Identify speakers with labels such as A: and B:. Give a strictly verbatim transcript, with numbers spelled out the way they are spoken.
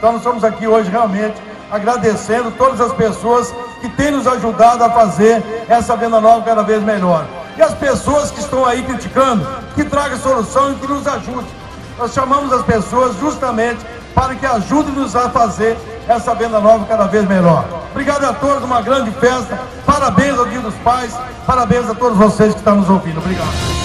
A: Então nós estamos aqui hoje realmente agradecendo todas as pessoas que têm nos ajudado a fazer essa Venda Nova cada vez melhor. E as pessoas que estão aí criticando, que tragam solução e que nos ajudem. Nós chamamos as pessoas justamente para que ajudem-nos a fazer essa Venda Nova cada vez melhor. Obrigado a todos, uma grande festa. Parabéns ao Dia dos Pais. Parabéns a todos vocês que estão nos ouvindo. Obrigado.